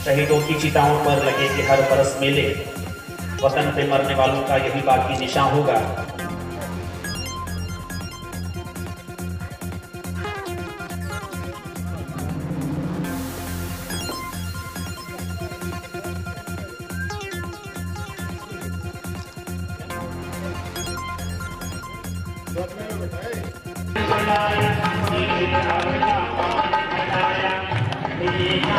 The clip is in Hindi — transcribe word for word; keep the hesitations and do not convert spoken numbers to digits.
शहीदों की चिताओं पर लगेंगे हर बरस मेले, वतन पे मरने वालों का यही बाकी निशान होगा। Thank you.